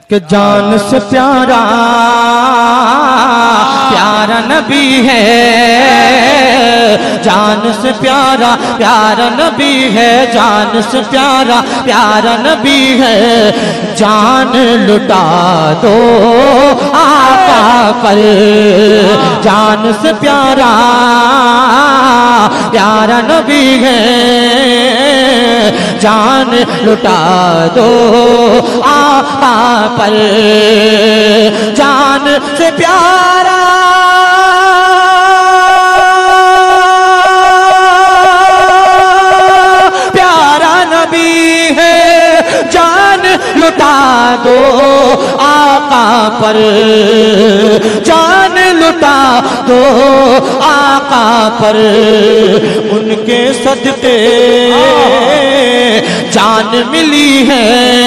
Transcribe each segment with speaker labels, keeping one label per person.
Speaker 1: कि जान से प्यारा प्यारा नबी है, जान से प्यारा प्यारा नबी है, जान से प्यारा प्यारा नबी है। जान लुटा दो आका पर, जान से प्यारा प्यारा नबी है, जान लुटा दो आका पर। जान से प्यारा प्यारा नबी है, जान लुटा दो आका पर, जान लुटा दो आका पर। उनके सदके जान मिली है,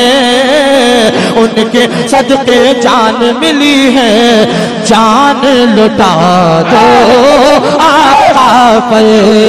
Speaker 1: उनके सदके जान मिली है। जान लुटा दो आका पर।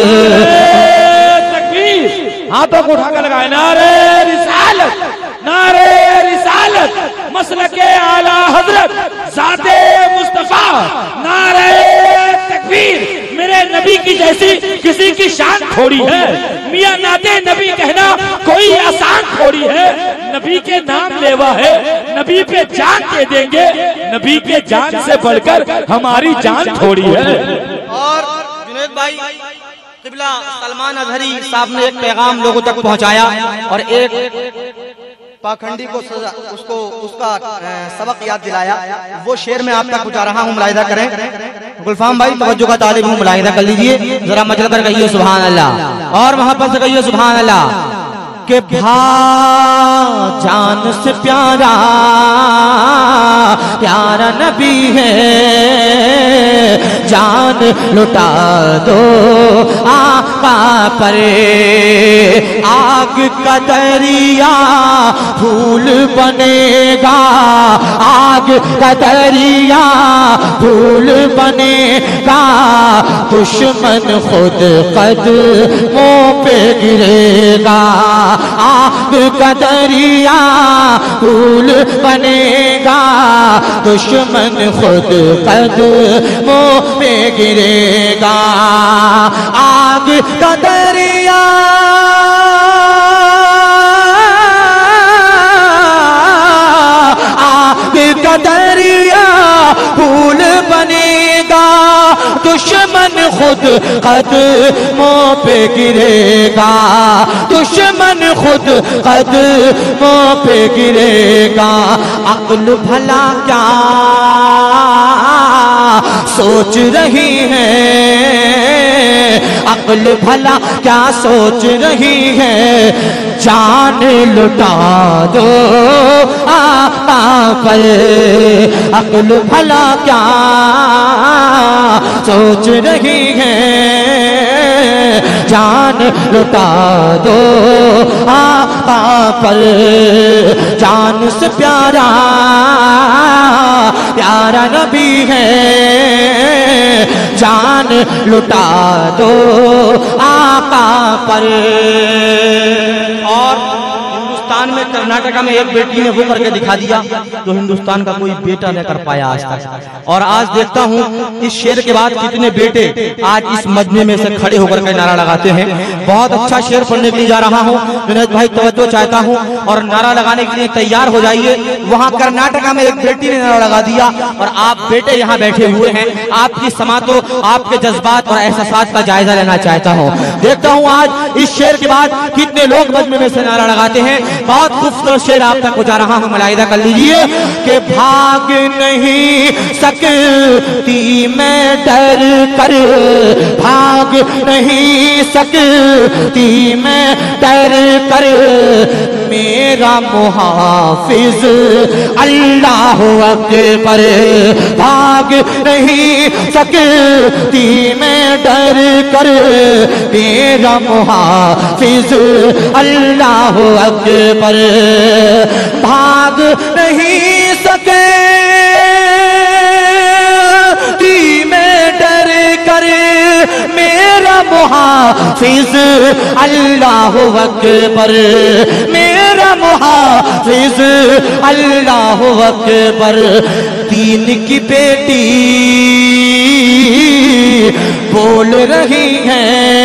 Speaker 2: तकबीर, हाथों को उठाकर लगाए नारे रिसालत, नारे रिसालत, मसलके आला हजरत ज़ाते मुस्तफा, नारे तकबीर। मेरे नबी की जैसी किसी की शान थोड़ी है, मियां नाते नबी कहना कोई आसान थोड़ी है। नबी के नाम लेवा है, नबी पे जान दे देंगे, नबी के जान से बढ़कर हमारी जान थोड़ी है।
Speaker 1: और जुनैद भाई क़िबला सलमान अजहरी साहब ने एक पैगाम लोगों तक पहुंचाया और एक पाखंडी को उसको उसका सबक याद दिलाया। वो शेर में आप तक पहुंचा रहा हूँ, मुलाहिदा करें। गुलफाम भाई तवज्जो का तालिब हूँ, मुलाहिदा कर लीजिए जरा, मचल कर कहिए सुभान अल्लाह और मोहब्बत से कहिए सुभान अल्लाह। के भा जान से प्यारा प्यारा नबी है, जान लुटा दो आका पर। आग का दरिया फूल बनेगा, आग का दरिया फूल बनेगा। दुश्मन खुद कदमों पे गिरेगा, आग का दरिया फूल बनेगा। दुश्मन खुद कदमों पे गिरेगा, आग का दरिया आग का दरिया फूल बनेगा। दुश्मन खुद कदमों पे गिरेगा, दुश्मन खुद कदमों पे गिरेगा। अक्ल भला क्या सोच रही है, अक्ल भला क्या सोच रही है। जान लुटा दो आका पर, अक्ल भला क्या सोच रही है। जान लुटा दो आका पर, जान से प्यारा प्यारा नबी है। जान लुटा दो आका पर। और हिंदुस्तान में कर्नाटका में एक बेटी ने वो करके दिखा दिया जो हिंदुस्तान का कोई बेटा न कर पाया आज तक। और आज देखता हूँ इस शेर के बाद कितने बेटे आज इस मजमे में से खड़े होकर के नारा लगाते हैं। बहुत अच्छा शेर पढ़ने के लिए जा रहा हूँ, जुनैद भाई तवज्जो चाहता हूँ और नारा लगाने के लिए तैयार हो जाइए। वहाँ कर्नाटका में एक बेटी ने नारा लगा दिया और आप बेटे यहाँ बैठे हुए हैं। आपकी समातों, आपके जज्बात और एहसासात का जायजा लेना चाहता हूँ। देखता हूँ आज इस शेर के बाद कितने लोग मजमे में से नारा लगाते हैं। बहुत खूबसूरत शेर आप तक पहुंचा रहा हूं, मुलाहिदा कर लीजिए। कि भाग नहीं सकती मैं डर कर, भाग नहीं सकती मैं डर कर। मेरा मुहाफिज अल्लाह अकबर, भाग नहीं सकती मैं डर कर। मेरा मुहाफिज अल्लाह अकबर, भाग नहीं सके मैं डर कर। मेरा मुहाफिज अल्लाह अकबर, मेरा मुहाफिज अल्लाह अकबर। दीन की बेटी बोल रही है,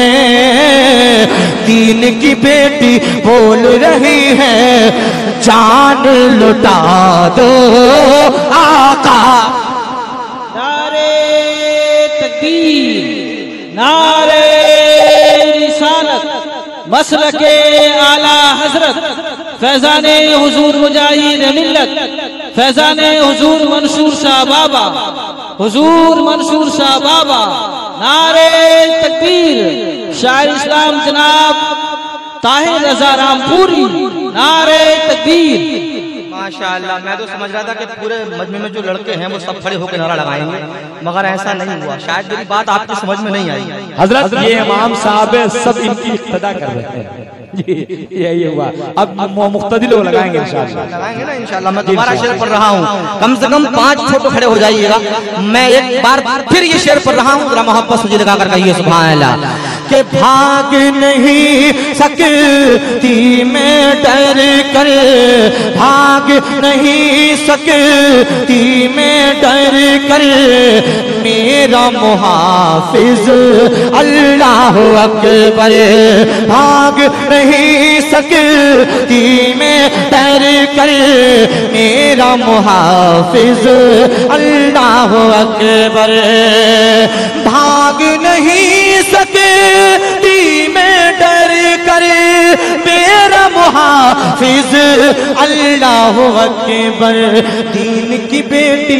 Speaker 1: दीन की बेटी बोल रही है, जान लुटा दो आका।
Speaker 2: नारे तकबीर, नारे रिसालत, मसलके आला हजरत, फैजाने हुजूर मुजाहिद मिल्लत, फैजाने हुजूर मंसूर शाह बाबा, हुजूर मंसूर शाह बाबा। नारे तकबीर, शायर इस्लाम जनाब ताहिर रजा रामपुरी, नारे तकबीर।
Speaker 1: माशाअल्लाह, मैं तो समझ रहा था कि पूरे मजमे में जो लड़के हैं वो सब खड़े होकर नारा लगाएंगे, मगर ऐसा नहीं हुआ। शायद मेरी बात आपकी समझ में नहीं आई।
Speaker 2: हजरत ये इमाम साहब सब इनकी इक्तदा कर रहे हैं, यही हुआ। अब मुख्तदी लोग लगाएंगे इंशाअल्लाह,
Speaker 1: लगाएंगे ना इंशाअल्लाह। मैं दोबारा शेर पढ़ रहा हूँ, कम से कम 5 फोटो खड़े हो जाइएगा। मैं एक बार फिर ये शेर पढ़ रहा हूँ, जरा मोहब्बत से लगा कर कहिए सुभान अल्लाह। के भाग नहीं सकती मैं डर कर, भाग नहीं सकती मैं डर कर, मेरा मुहाफिज अल्लाह अकबर। भाग नहीं सकती मैं डर कर, मेरा मुहाफिज अल्लाह अकबर। भाग नहीं सकती मैं डर कर, मेरा मुहाफिज अल्लाह अकबर। दीन की बेटी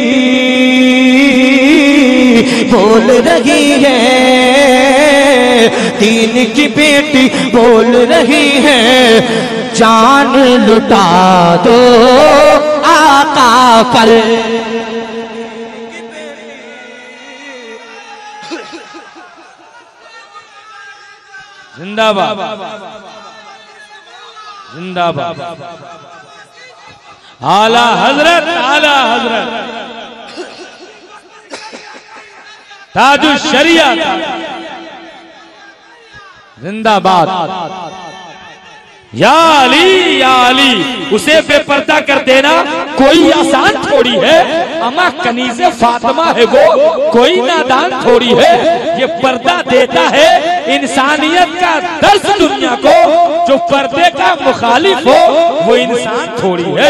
Speaker 1: बोल रही है, दीन की बेटी बोल रही है, जान लुटा दो आका पर।
Speaker 2: जिंदाबाद, जिंदाबाद। आला हजरत, आला हजरत ताजुल शरिया जिंदाबाद। या अली, या अली, उसे बेपर्दा कर देना कोई आसान थोड़ी है। अमा कनीज़े फातिमा है वो, कोई नादान थोड़ी है। ये पर्दा देता है इंसानियत का दर्स दुनिया को, जो पर्दे का मुखालिफ हो वो इंसान थोड़ी है।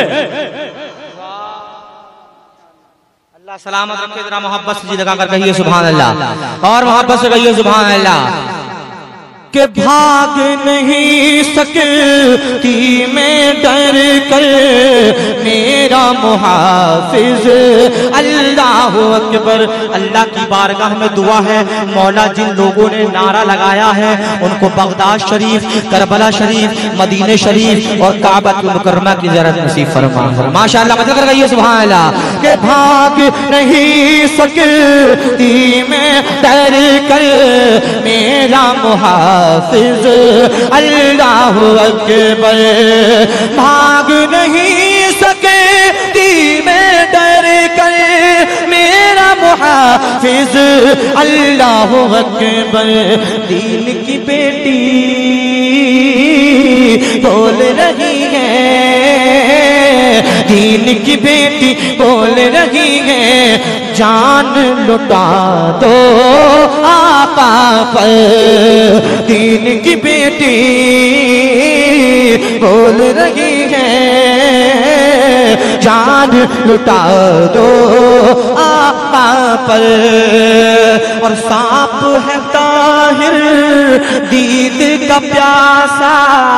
Speaker 1: अल्लाह सलामत रखे। जरा मोहब्बत से जी लगा कर कहिए सुभान अल्लाह, और मोहब्बत से कहिए सुभान अल्लाह। के भाग नहीं सकती मैं डर कर, मेरा मुहाफिज अल्लाह अकबर। अल्लाह की बारगाह में दुआ है, मौला जिन लोगों ने नारा लगाया है उनको बगदाद शरीफ, करबला शरीफ, मदीने शरीफ और काबा मुकर्रमा की ज़ियारत नसीब फरमा। माशाअल्लाह, मतलब कर गई सुभान अल्लाह। के भाग नहीं सकती मैं डर कर, मेरा मुहाफिज अल्लाह अकबर। भाग नहीं सकती मैं डर कर, मेरा मुहाफिज अल्लाह अकबर। दीन की बेटी बोल रही है, दीन की बेटी बोल रही है, जान लुटा दो आका पर। दीन की बेटी बोल रही है, जान लुटा दो आका पर। और सांप है ताहिर दीद का प्यासा,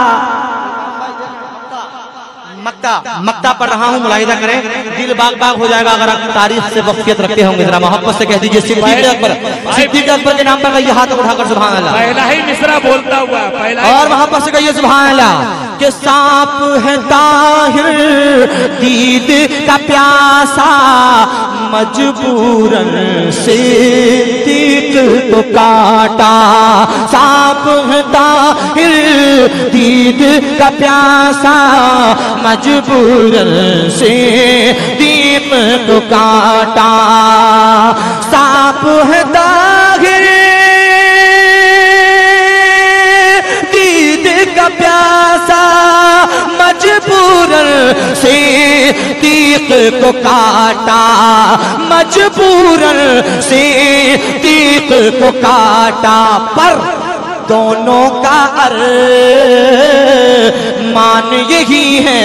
Speaker 1: मक्ता मक्ता पढ़ रहा हूँ, मुलाहिदा करें, दिल बाग बाग हो जाएगा अगर आप तारीख से वफ़ियत रखते होंगे। जरा मोहब्बत से कह दीजिए सिद्दीक़ अकबर, सिद्दीक़ अकबर के नाम पर कहिए हाथ उठाकर सुभान अल्लाह।
Speaker 2: पहला ही मिसरा बोलता हुआ, पहला
Speaker 1: और मोहब्बत से कहिए सुभान अल्लाह। के सांप है ताहिर दीद का प्यासा, मजबूरन सिद्दीक़ को काटा। सांप है ताहिर दीद का प्यासा, मजबूरन से दीप को काटा। सांप है ताहिर दीद का प्यासा, मजबूर को काटा, मजबूरन सिद्दीक को काटा, पर दोनों का अरमान यही है,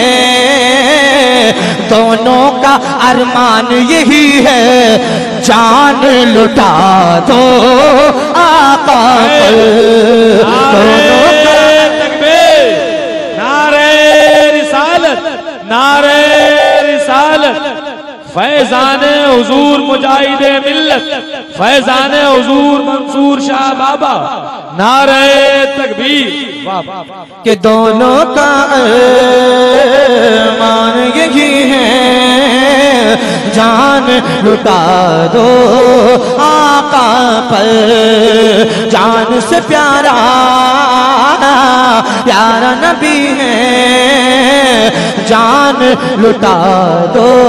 Speaker 1: दोनों का अरमान यही है, जान लुटा दो आका पर। दोनों का
Speaker 2: नारे रिसालत, नारे रिसालत, फैजाने हुजूर मुजाहिदे मिल्लत, फैजाने हुजूर मंसूर शाह बाबा, नारे तकबीर।
Speaker 1: कि दोनों का अरमान यही है, जान लुटा दो आका पर। जान से प्यारा प्यारा नबी है, जान लुटा दो